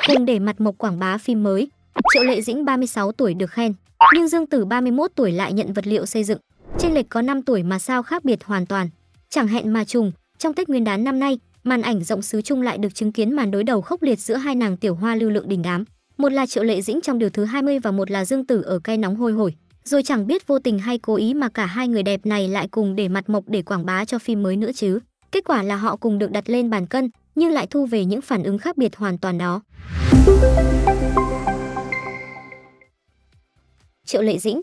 cùng để mặt Mộc quảng bá phim mới. Triệu Lệ Dĩnh 36 tuổi được khen, nhưng Dương Tử 31 tuổi lại nhận vật liệu xây dựng. Chênh lệch có 5 tuổi mà sao khác biệt hoàn toàn. Chẳng hẹn mà trùng, trong Tết Nguyên đán năm nay, màn ảnh rộng xứ Trung lại được chứng kiến màn đối đầu khốc liệt giữa hai nàng tiểu hoa lưu lượng đình đám. Một là Triệu Lệ Dĩnh trong Điều thứ 20 và một là Dương Tử ở Cay nóng hôi hổi. Rồi chẳng biết vô tình hay cố ý mà cả hai người đẹp này lại cùng để mặt Mộc để quảng bá cho phim mới nữa chứ. Kết quả là họ cùng được đặt lên bàn cân, nhưng lại thu về những phản ứng khác biệt hoàn toàn đó. Triệu Lệ Dĩnh.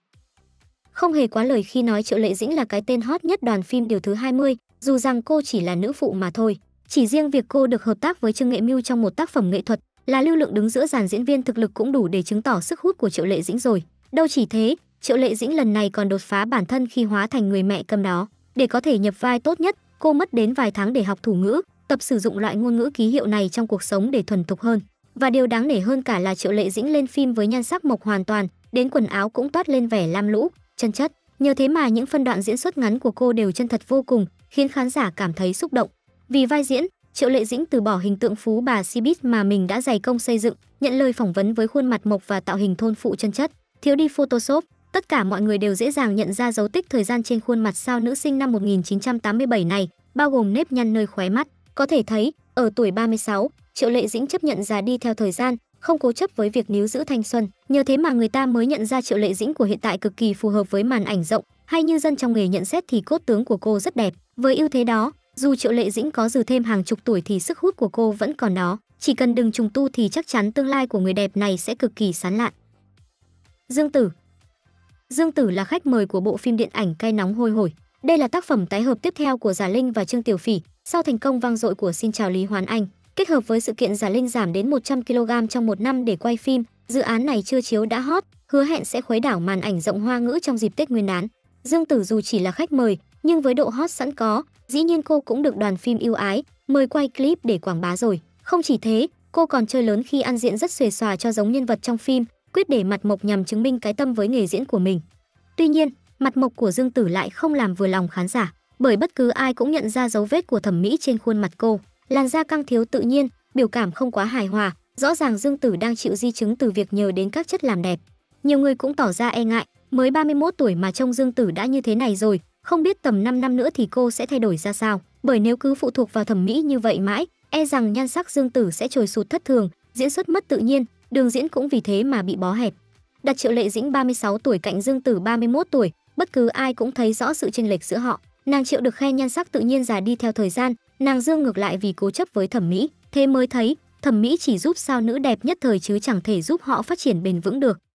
Không hề quá lời khi nói Triệu Lệ Dĩnh là cái tên hot nhất đoàn phim Điều thứ 20, dù rằng cô chỉ là nữ phụ mà thôi. Chỉ riêng việc cô được hợp tác với Trương Nghệ Mưu trong một tác phẩm nghệ thuật là lưu lượng đứng giữa dàn diễn viên thực lực cũng đủ để chứng tỏ sức hút của Triệu Lệ Dĩnh rồi. Đâu chỉ thế, Triệu Lệ Dĩnh lần này còn đột phá bản thân khi hóa thành người mẹ câm đó. Để có thể nhập vai tốt nhất, cô mất đến vài tháng để học thủ ngữ, tập sử dụng loại ngôn ngữ ký hiệu này trong cuộc sống để thuần thục hơn. Và điều đáng nể hơn cả là Triệu Lệ Dĩnh lên phim với nhan sắc mộc hoàn toàn, đến quần áo cũng toát lên vẻ lam lũ, chân chất. Nhờ thế mà những phân đoạn diễn xuất ngắn của cô đều chân thật vô cùng, khiến khán giả cảm thấy xúc động. Vì vai diễn, Triệu Lệ Dĩnh từ bỏ hình tượng phú bà showbiz mà mình đã dày công xây dựng, nhận lời phỏng vấn với khuôn mặt mộc và tạo hình thôn phụ chân chất, thiếu đi Photoshop. Tất cả mọi người đều dễ dàng nhận ra dấu tích thời gian trên khuôn mặt sao nữ sinh năm 1987 này, bao gồm nếp nhăn nơi khóe mắt. Có thể thấy, ở tuổi 36, Triệu Lệ Dĩnh chấp nhận già đi theo thời gian, không cố chấp với việc níu giữ thanh xuân. Nhờ thế mà người ta mới nhận ra Triệu Lệ Dĩnh của hiện tại cực kỳ phù hợp với màn ảnh rộng, hay như dân trong nghề nhận xét thì cốt tướng của cô rất đẹp. Với ưu thế đó, dù Triệu Lệ Dĩnh có dừ thêm hàng chục tuổi thì sức hút của cô vẫn còn đó. Chỉ cần đừng trùng tu thì chắc chắn tương lai của người đẹp này sẽ cực kỳ sáng lạn. Dương Tử. Dương Tử là khách mời của bộ phim điện ảnh Cay nóng hôi hổi. Đây là tác phẩm tái hợp tiếp theo của Giả Linh và Trương Tiểu Phỉ sau thành công vang dội của Xin chào Lý Hoán Anh. Kết hợp với sự kiện Giả Linh giảm đến 100 kg trong một năm để quay phim, dự án này chưa chiếu đã hot, hứa hẹn sẽ khuấy đảo màn ảnh rộng Hoa ngữ trong dịp Tết Nguyên đán. Dương Tử dù chỉ là khách mời, nhưng với độ hot sẵn có, dĩ nhiên cô cũng được đoàn phim ưu ái, mời quay clip để quảng bá rồi. Không chỉ thế, cô còn chơi lớn khi ăn diện rất xuề xòa cho giống nhân vật trong phim, quyết để mặt mộc nhằm chứng minh cái tâm với nghề diễn của mình. Tuy nhiên, mặt mộc của Dương Tử lại không làm vừa lòng khán giả, bởi bất cứ ai cũng nhận ra dấu vết của thẩm mỹ trên khuôn mặt cô. Làn da căng thiếu tự nhiên, biểu cảm không quá hài hòa, rõ ràng Dương Tử đang chịu di chứng từ việc nhờ đến các chất làm đẹp. Nhiều người cũng tỏ ra e ngại, mới 31 tuổi mà trông Dương Tử đã như thế này rồi, không biết tầm 5 năm nữa thì cô sẽ thay đổi ra sao, bởi nếu cứ phụ thuộc vào thẩm mỹ như vậy mãi, e rằng nhan sắc Dương Tử sẽ trồi sụt thất thường, diễn xuất mất tự nhiên, đường diễn cũng vì thế mà bị bó hẹp. Đặt Triệu Lệ Dĩnh 36 tuổi cạnh Dương Tử 31 tuổi, bất cứ ai cũng thấy rõ sự chênh lệch giữa họ. Nàng Triệu được khen nhan sắc tự nhiên già đi theo thời gian, nàng Dương ngược lại vì cố chấp với thẩm mỹ. Thế mới thấy, thẩm mỹ chỉ giúp sao nữ đẹp nhất thời chứ chẳng thể giúp họ phát triển bền vững được.